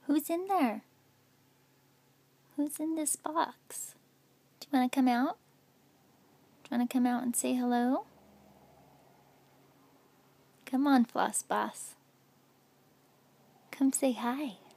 Who's in there? Who's in this box? Do you want to come out? Do you want to come out and say hello? Come on, Floss Boss. Come say hi.